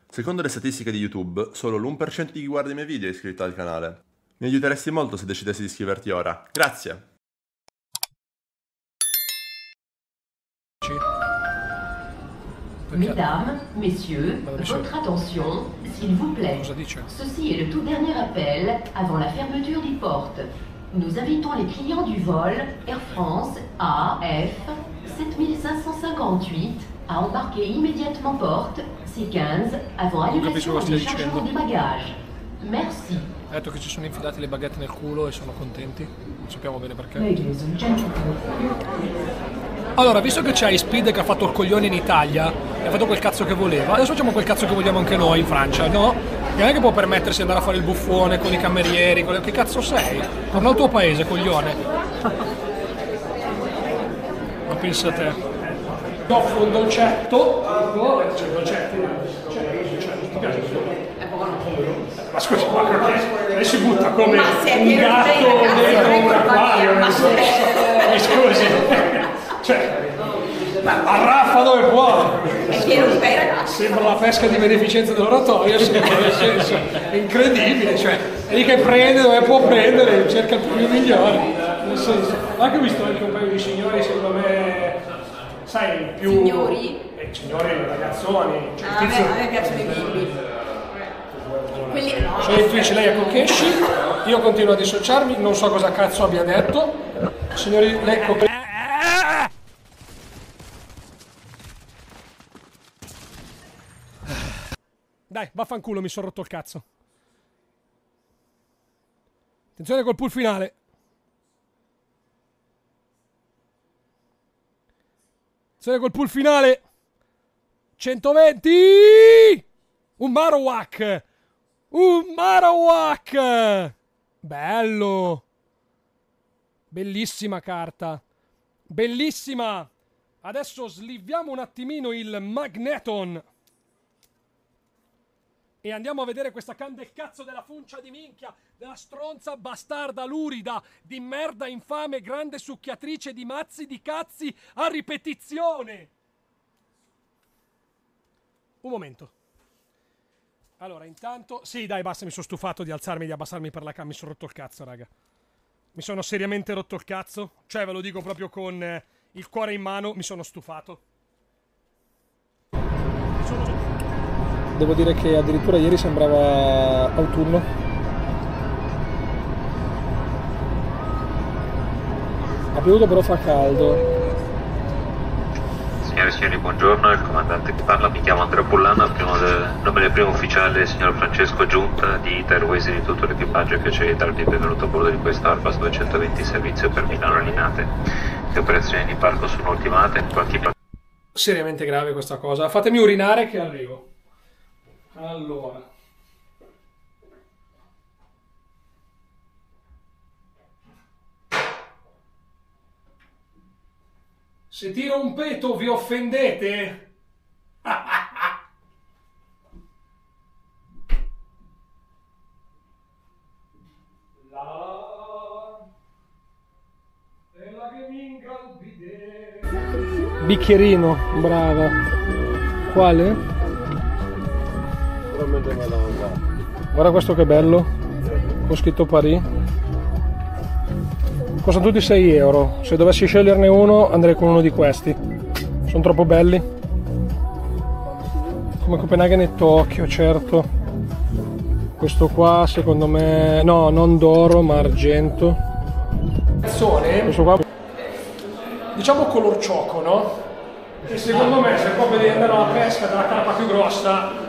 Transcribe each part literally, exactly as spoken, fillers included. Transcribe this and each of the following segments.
Secondo le statistiche di YouTube, solo l'uno per cento di chi guarda i miei video è iscritto al canale. Mi aiuteresti molto se decidessi di iscriverti ora. Grazie! Mesdames, messieurs, votre attention, s'il vous plaît. Ceci est le tout dernier appel avant la fermeture des portes. Nous invitons les clients du vol Air France A F sept cinq cent cinquante-huit à embarquer immédiatement porte C quinze avant annulation des chargements des bagages. Merci. Ha detto che ci sono infilati le baguette nel culo e sono contenti. Non sappiamo bene perché. Allora, visto che c'è Speed che ha fatto il coglione in Italia e ha fatto quel cazzo che voleva, adesso facciamo quel cazzo che vogliamo anche noi in Francia, no? Non è che può permettersi di andare a fare il buffone con i camerieri, con le... che cazzo sei? Torna al tuo paese, coglione. Ma pensa a te. Ti offro un dolcetto. Oh, c'è il dolcetto. C'è il dolcetto. Ti piace il dolcetto? Ma scusa, ma perché? Lei si butta come un gatto dentro un acquario, nel senso. Mi scusi. Cioè, arraffa dove può. È pieno di bei ragazzi. Sembra la pesca di beneficenza dell'oratorio, nel senso, è incredibile, cioè, è lì che prende dove può prendere, cerca il più migliore. Nel senso, anche ho visto anche un paio di signori, secondo me, sai, più... Signori? Eh, signori, ragazzoni. Cioè, ah, tizio... a me piacciono i bimbi. Quelli no. Sono in Twitch, lei è Kokeshi, io continuo a dissociarmi, non so cosa cazzo abbia detto. Signori, lei è Kokeshi. Dai, vaffanculo, mi sono rotto il cazzo. Attenzione col pull finale. Attenzione col pull finale. centoventi! Un Marowak! Un Marowak! Bello! Bellissima carta. Bellissima! Adesso sliviamo un attimino il Magneton. E andiamo a vedere questa can del cazzo della funcia di minchia, della stronza bastarda lurida, di merda infame, grande succhiatrice di mazzi di cazzi a ripetizione. Un momento. Allora, intanto... Sì, dai, basta, mi sono stufato di alzarmi e di abbassarmi per la cam, mi sono rotto il cazzo, raga. Mi sono seriamente rotto il cazzo. Cioè, ve lo dico proprio con eh, il cuore in mano, mi sono stufato. Devo dire che addirittura ieri sembrava autunno. Ha piovuto però fa caldo. Signore e signori, buongiorno, il comandante che parla, mi chiamo Andrea Pollano, a primo del nome del primo ufficiale, signor Francesco Giunta di Ita Airways e di tutto l'equipaggio, piacere di darvi il benvenuto a bordo di questa Airbus duecentoventi servizio per Milano Linate. Le operazioni di parco sono ultimate, quanti... Seriamente grave questa cosa, fatemi urinare che arrivo. Allora, se tiro un peto vi offendete? La... Bella che minga il bidet. Bicchierino, brava. Quale? Guarda questo che bello, con scritto Paris. Costano tutti sei euro. Se dovessi sceglierne uno andrei con uno di questi. Sono troppo belli. Come Copenaghen e Tokyo, certo. Questo qua secondo me... No, non d'oro ma argento. Questo qua... Diciamo color cioco, no? E secondo me se proprio devi andare alla pesca della carpa più grossa...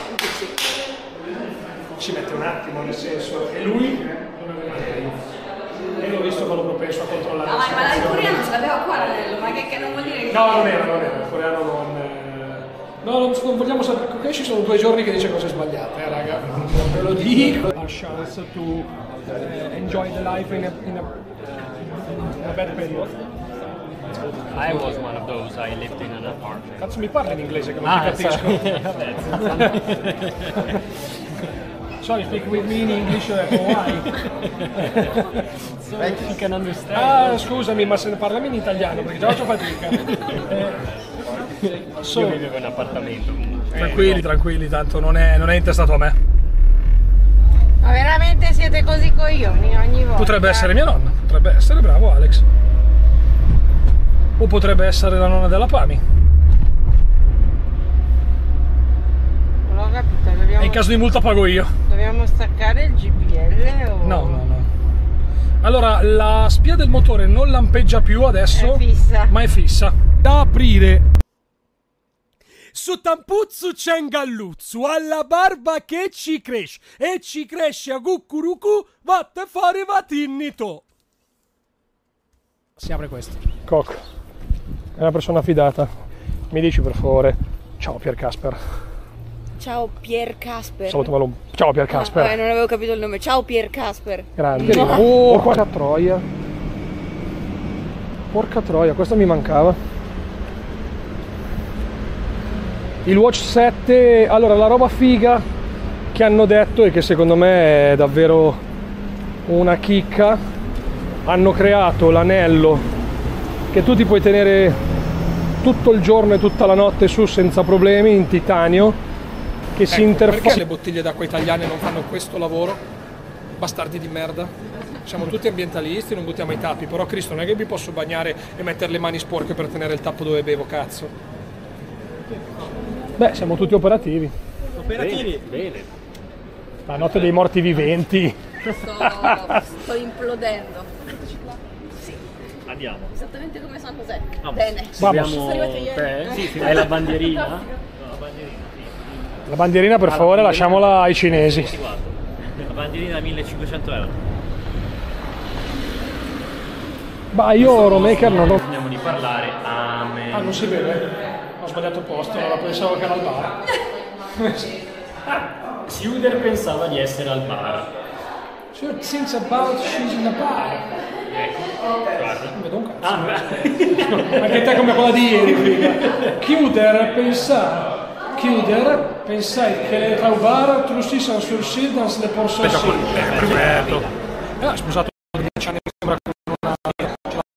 Ci mette un attimo, nel senso, e lui io l'ho visto ma lo propenso a controllare. No, ma, ma il coreano ce l'aveva qua l'anello, ma che, che non vuol dire che... No, non era, non era, il coreano non... Eh... No, non, non vogliamo sapere, perché ci sono due giorni che dice cose sbagliate, eh raga, non ve lo dico. A chance to uh, enjoy the life in a, in a, in a bad period. I was one of those, I lived in an apartment. Cazzo mi parla in inglese che non ah, ti capisco. Sorry, speak with me in English or Hawaii. So you can understand. Ah, scusami, ma se ne parlami in italiano perché già faccio fatica. Eh, so, io vivevo in appartamento. Tranquilli, tranquilli, tanto non è, non è intestato a me. Ma veramente siete così coglioni ogni volta? Potrebbe essere mia nonna, potrebbe essere, bravo Alex. O potrebbe essere la nonna della Pami. Non ho capito, dobbiamo... E in caso di multa pago io. Dobbiamo staccare il G P L o... No, no, no. Allora, la spia del motore non lampeggia più adesso, è fissa. Ma è fissa. Da aprire. Su tampuzzu c'è un galluzzo, alla barba che ci cresce, e ci cresce a cucurucu, vatte fuori vatinnito. Si apre questo. Coc, è una persona fidata. Mi dici per favore, ciao Pier Casper. Ciao Pier Casper. Salutamelo. Ciao Pier Casper. Ah, non avevo capito il nome. Ciao Pier Casper. Grande. No. Oh, porca troia. Porca troia, questo mi mancava. Il Watch sette, allora la roba figa che hanno detto e che secondo me è davvero una chicca, hanno creato l'anello che tu ti puoi tenere tutto il giorno e tutta la notte su senza problemi, in titanio, che ecco, si interfaccia. Perché le bottiglie d'acqua italiane non fanno questo lavoro? Bastardi di merda. Siamo tutti ambientalisti, non buttiamo i tappi, però Cristo non è che mi posso bagnare e mettere le mani sporche per tenere il tappo dove bevo, cazzo. Beh, siamo tutti operativi. Operativi? Bene. Bene. La notte dei morti viventi. Sto, sto implodendo. Sì. Andiamo. Esattamente come San José. Vamos. Bene. Abbiamo te? Sì, sì. Hai la bandierina? No, la bandierina, sì. La bandierina per ah, favore bandierina lasciamola ai cinesi. La bandierina millecinquecento euro. Ma io Euromaker non ho... Finiamo di parlare. Amen. Ah, non si vede? Ho sbagliato posto, allora pensavo che era al bar. Suder pensava di essere al bar. Sure, thinks about she's in a bar. Ecco, guarda. Non vedo un cazzo. Ah, anche te come quella di ieri, figa. Chiudere, pensare. Chiudere, pensai che tra il bar tu si sono sul sito dans le persone. Perfetto. Eh, scusato, dieci anni sembra che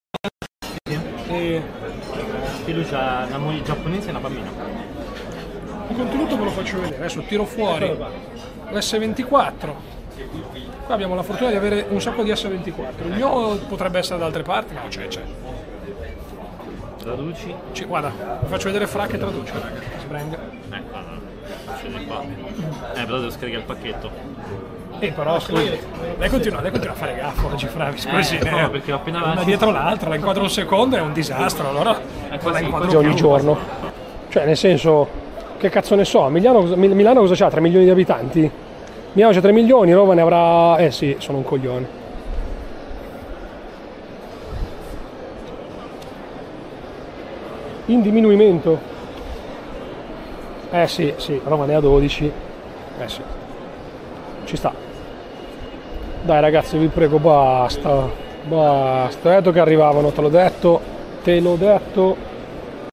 e... lui c'ha una moglie giapponese e una bambina. Il contenuto ve lo faccio vedere, adesso tiro fuori l'esse ventiquattro. Qua abbiamo la fortuna di avere un sacco di esse ventiquattro. Il mio potrebbe essere da altre parti, ma no, c'è, c'è. Traduci? Ci, guarda, vi faccio vedere Fra che traduce, raga. Sbrang. Eh, allora, scende qua. Eh, però devo scaricare il pacchetto. Eh, però scusi, lei continua, lei continua a fare gaffo oggi, Fra, scusi. Eh, no, perché ho appena avanti. Una dietro l'altra, la inquadro un secondo, è un disastro, allora ecco, la inquadro ogni giorno. Cioè, nel senso, che cazzo ne so, Milano, Milano cosa c'ha? tre milioni di abitanti? Milano c'ha tre milioni, Roma ne avrà... Eh sì, sono un coglione. In diminuimento. Eh sì, sì, Roma ne ha dodici. Eh sì. Ci sta. Dai ragazzi, vi prego, basta. Basta. Ho detto che arrivavano, te l'ho detto. Te l'ho detto.